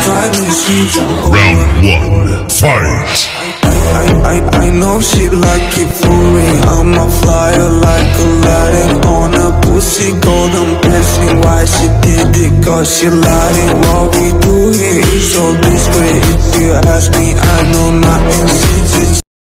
find me sweet. Round 1, fight. I know she like it for me. I'm a flyer like Aladdin on a pussy golden blessing. Why she did it? Cause she lied. What we do here is so discreet. If you ask me, I know nothing